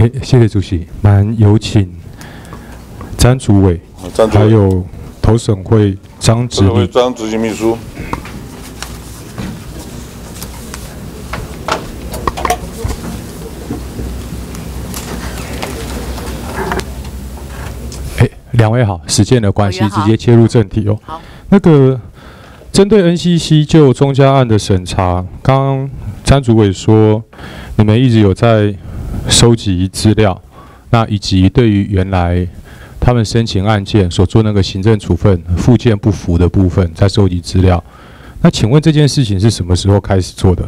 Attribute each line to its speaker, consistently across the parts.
Speaker 1: 谢谢主席，有请詹主委，还有投审会张执秘。
Speaker 2: 张执行秘书。
Speaker 1: 两位好，时间的关系，直接切入正题哦。
Speaker 3: 好，
Speaker 1: 那个针对 NCC 就中嘉案的审查，刚刚詹主委说，你们一直有在收集资料，那以及对于原来他们申请案件所做那个行政处分附件不符的部分，在收集资料。那请问这件事情是什么时候开始做的？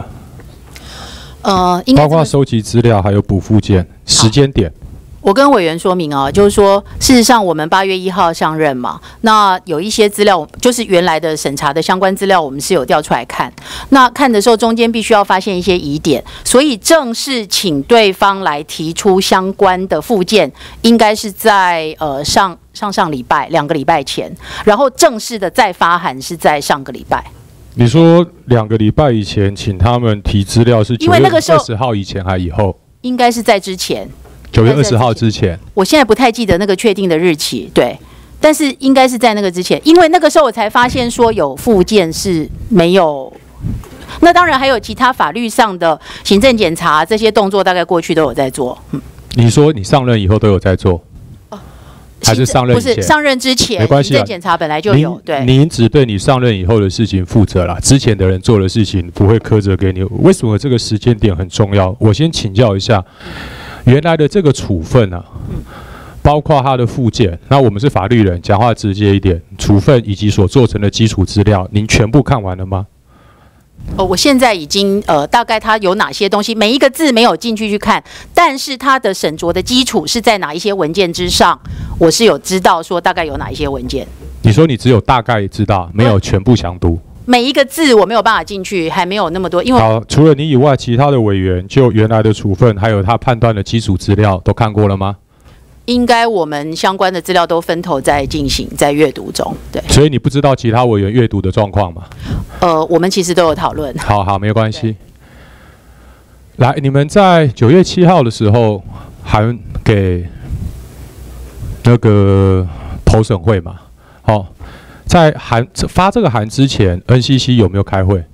Speaker 1: 包括收集资料还有补附件，时间点。
Speaker 3: 我跟委员说明哦，就是说，事实上我们8月1号上任嘛，那有一些资料，就是原来的审查的相关资料，我们是有调出来看。那看的时候，中间必须要发现一些疑点，所以正式请对方来提出相关的附件，应该是在上礼拜2个礼拜前，然后正式的再发函是在上个礼拜。
Speaker 1: 你说2个礼拜以前请他们提资料是9月20号以前还以后？
Speaker 3: 应该是在之前。
Speaker 1: 9月20号之前，
Speaker 3: 我现在不太记得那个确定的日期，对，但是应该是在那个之前，因为那个时候我才发现说有附件是没有。那当然还有其他法律上的行政检查这些动作，大概过去都有在做。
Speaker 1: 你说你上任以后都有在做？还是上任以前？
Speaker 3: 不是上任之前，
Speaker 1: 没关系，
Speaker 3: 行政检查本来就有。对，
Speaker 1: 您只对你上任以后的事情负责啦，之前的人做的事情不会苛责给你。为什么这个时间点很重要？我先请教一下。原来的这个处分啊，包括它的附件，那我们是法律人，讲话直接一点，处分以及所做成的基础资料，您全部看完了吗？
Speaker 3: 我现在已经大概它有哪些东西，每一个字没有进去看，但是它的审酌的基础是在哪一些文件之上，我是有知道说大概有哪一些文件。
Speaker 1: 你说你只有大概知道，没有全部详读？
Speaker 3: 每一个字我没有办法进去，还没有那么多，因为
Speaker 1: 好，除了你以外，其他的委员就原来的处分还有他判断的基础资料都看过了吗？
Speaker 3: 应该我们相关的资料都分头在进行，在阅读中。对，
Speaker 1: 所以你不知道其他委员阅读的状况吗？
Speaker 3: 我们其实都有讨论。
Speaker 1: 好，没关系。来，你们在9月7号的时候函给那个投审会嘛？好。在发这个函之前 ，NCC 有没有开会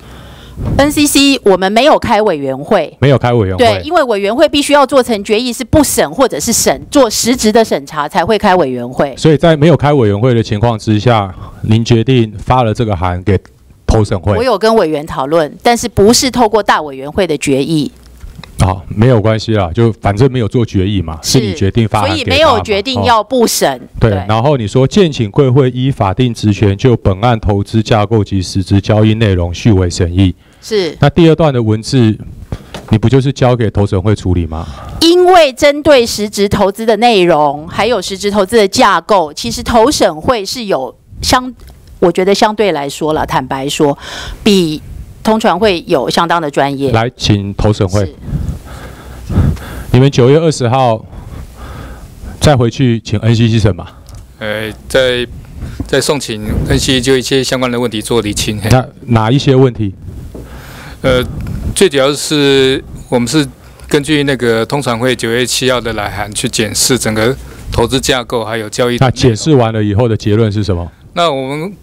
Speaker 3: ？NCC 我们没有开委员会，
Speaker 1: 没有开委员会。
Speaker 3: 对，因为委员会必须要做成决议，是不审或者是审，做实质的审查才会开委员会。
Speaker 1: 所以在没有开委员会的情况之下，您决定发了这个函给投审会。
Speaker 3: 我有跟委员讨论，但是不是透过大委员会的决议。
Speaker 1: 好，没有关系啦，就反正没有做决议嘛，是你决定发函给他，
Speaker 3: 所以没有决定要不审。
Speaker 1: 对，然后你说建请贵会依法定职权就本案投资架构及实质交易内容续委审议。
Speaker 3: 是。
Speaker 1: 那第2段的文字，你不就是交给投审会处理吗？
Speaker 3: 因为针对实质投资的内容，还有实质投资的架构，其实投审会是有我觉得相对来说啦，坦白说，比通传会有相当的专业。
Speaker 1: 来，请投审会。你们9月20号再回去请 NCC 审嘛？
Speaker 4: 再送请 NCC 就一些相关的问题做厘清。
Speaker 1: 那哪一些问题？
Speaker 4: 最主要是我们是根据那个通传会9月7号的来函去检视整个投资架构还有交易。
Speaker 1: 那检视完了以后的结论是什么？
Speaker 4: 那我们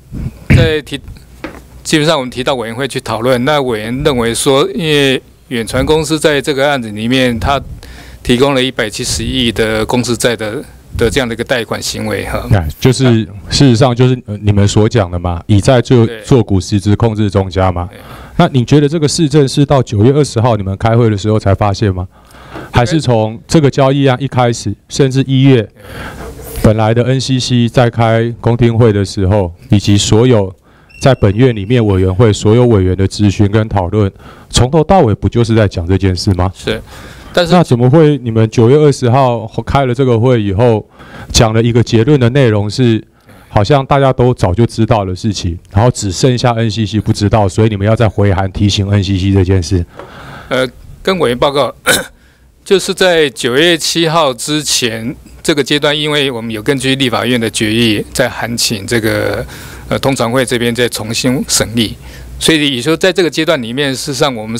Speaker 4: 基本上我们提到委员会去讨论，那委员认为说，因为远传公司在这个案子里面，他提供了170亿的公司债的这样的一个贷款行为哈，
Speaker 1: 就是事实上就是你们所讲的嘛，以债做股实质控制中嘉嘛。那你觉得这个事证是到9月20号你们开会的时候才发现吗？还是从这个交易案一开始，甚至1月本来的 NCC 在开公听会的时候，以及所有在本院里面委员会所有委员的质询跟讨论，从头到尾不就是在讲这件事吗？
Speaker 4: 是。但是
Speaker 1: 那怎么会？你们9月20号开了这个会以后，讲了一个结论的内容是，好像大家都早就知道的事情，然后只剩下 NCC 不知道，所以你们要再回函提醒 NCC 这件事。
Speaker 4: 跟委员报告，就是在9月7号之前这个阶段，因为我们有根据立法院的决议，在函请这个通传会这边再重新审议，所以也说在这个阶段里面，事实上我们是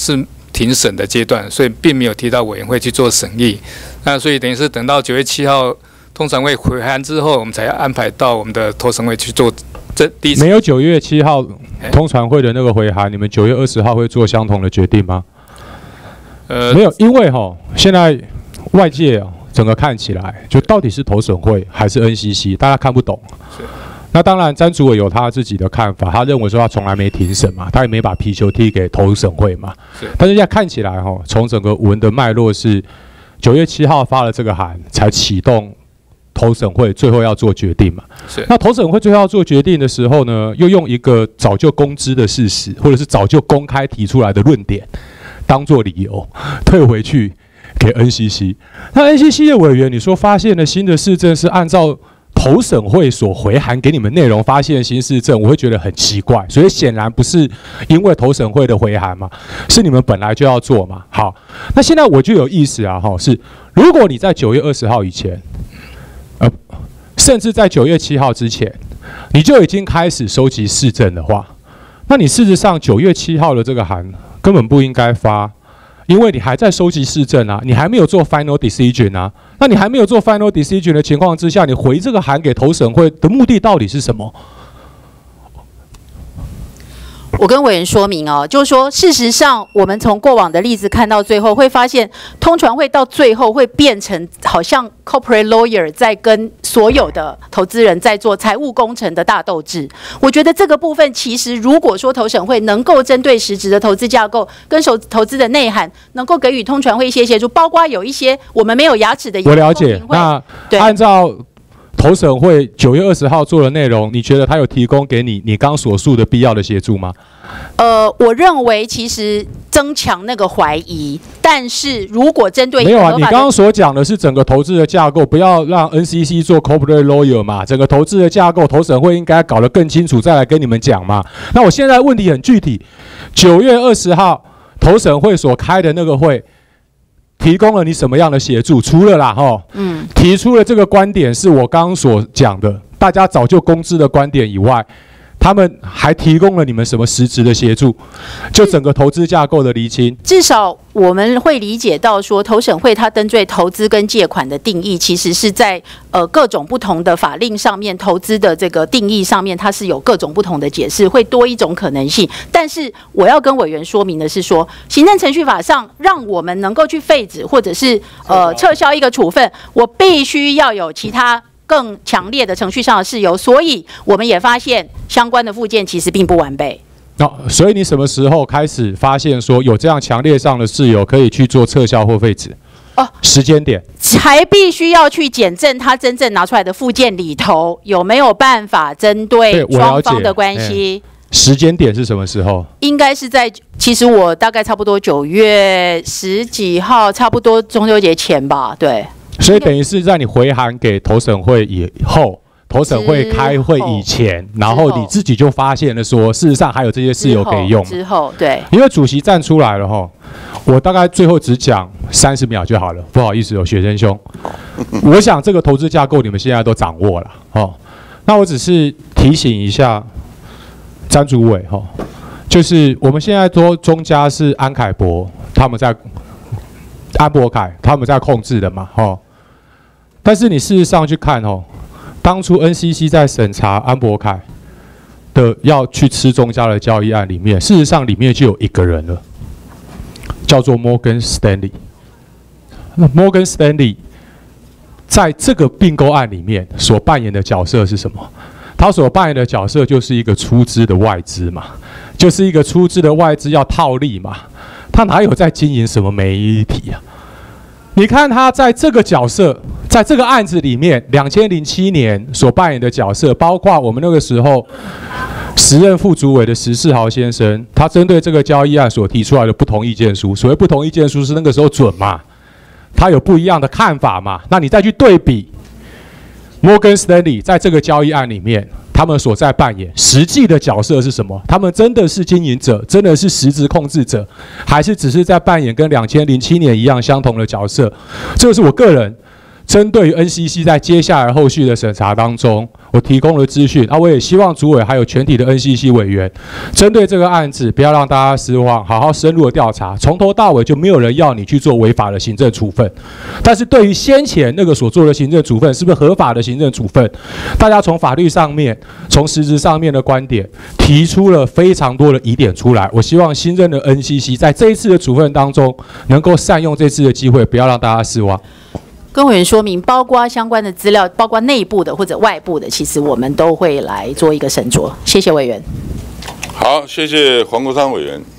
Speaker 4: 庭审的阶段，所以并没有提到委员会去做审议。那所以等于是等到9月7号通常会回函之后，我们才安排到我们的投审会去做这第一次。
Speaker 1: 没有9月7号通传会的那个回函，你们9月20号会做相同的决定吗？没有，因为现在外界整个看起来就到底是投审会还是 NCC， 大家看不懂。那当然，詹主委有他自己的看法，他认为说他从来没庭审嘛，他也没把皮球踢给投审会嘛。但是现在看起来从整个文的脉络是9月7号发了这个函，才启动投审会最后要做决定嘛。那投审会最后要做决定的时候呢，又用一个早就公知的事实，或者是早就公开提出来的论点，当做理由退回去给 NCC。那 NCC 的委员，你说发现了新的事证是按照投审会所回函给你们内容发现新事证，我会觉得很奇怪，所以显然不是因为投审会的回函嘛，是你们本来就要做嘛。好，那现在我就有意思啊，是如果你在9月20号以前，甚至在9月7号之前，你就已经开始收集事证的话，那你事实上9月7号的这个函根本不应该发。因为你还在收集事证啊，你还没有做 final decision 啊，那你还没有做 final decision 的情况之下，你回这个函给投审会的目的到底是什么？
Speaker 3: 我跟委员说明就是说，事实上，我们从过往的例子看到最后，会发现通传会到最后会变成好像 corporate lawyer 在跟所有的投资人在做财务工程的大斗智。我觉得这个部分其实，如果说投审会能够针对实质的投资架构跟投资的内涵，能够给予通传会一些协助，包括有一些我们没有牙齿的，
Speaker 1: 我了解。那按照投审会9月20号做的内容，你觉得他有提供给你刚所述的必要的协助吗？
Speaker 3: 我认为其实增强那个怀疑，但是如果针对
Speaker 1: 没有啊，你刚刚所讲的是整个投资的架构，不要让 NCC 做 corporate lawyer 嘛，整个投资的架构，投审会应该搞得更清楚，再来跟你们讲嘛。那我现在问题很具体，9月20号投审会所开的那个会，提供了你什么样的协助？除了提出了这个观点是我刚刚所讲的，大家早就公知的观点以外，他们还提供了你们什么实质的协助？就整个投资架构的厘清。
Speaker 3: 至少我们会理解到说，投审会它针对投资跟借款的定义，其实是在各种不同的法令上面，投资的这个定义上面，它是有各种不同的解释，会多一种可能性。但是我要跟委员说明的是说，行政程序法上让我们能够去废止或者是撤销一个处分，我必须要有其他更强烈的程序上的事由，所以我们也发现相关的附件其实并不完备。
Speaker 1: 所以你什么时候开始发现说有这样强烈上的事由可以去做撤销或废止？时间点
Speaker 3: 才必须要去检证他真正拿出来的附件里头有没有办法针对双方的关系。
Speaker 1: 时间点是什么时候？
Speaker 3: 应该是在，其实我大概差不多9月10几号，差不多中秋节前吧，对。
Speaker 1: 所以等于是在你回函给投审会以后，投审会开会以前，然后你自己就发现了说，事实上还有这些事由可以用。
Speaker 3: 之后，对。
Speaker 1: 因为主席站出来了我大概最后只讲30秒就好了，不好意思学生兄。我想这个投资架构你们现在都掌握了那我只是提醒一下詹主委就是我们现在说中家是安凯博安博凯他们在控制的嘛但是你事实上去看当初 NCC 在审查安博凯的要去吃中家的交易案里面，事实上里面就有一个人了，叫做 Morgan Stanley。那 Morgan Stanley 在这个并购案里面所扮演的角色是什么？他所扮演的角色就是一个出资的外资嘛，就是一个出资的外资要套利嘛，他哪有在经营什么媒体啊？你看他在这个角色，在这个案子里面，2007年所扮演的角色，包括我们那个时候时任副主委的石世豪先生，他针对这个交易案所提出来的不同意见书，所谓不同意见书是那个时候准嘛，他有不一样的看法嘛，那你再去对比 Morgan Stanley 在这个交易案里面，他们所在扮演实际的角色是什么？他们真的是经营者，真的是实质控制者，还是只是在扮演跟2007年一样相同的角色？这个是我个人针对于 NCC 在接下来后续的审查当中，我提供了资讯啊，我也希望主委还有全体的 NCC 委员，针对这个案子不要让大家失望，好好深入的调查，从头到尾就没有人要你去做违法的行政处分。但是对于先前那个所做的行政处分是不是合法的行政处分，大家从法律上面、从实质上面的观点提出了非常多的疑点出来。我希望新任的 NCC 在这一次的处分当中，能够善用这次的机会，不要让大家失望。
Speaker 3: 跟委员说明，包括相关的资料，包括内部的或者外部的，其实我们都会来做一个审酌。谢谢委员。
Speaker 2: 好，谢谢黄国昌委员。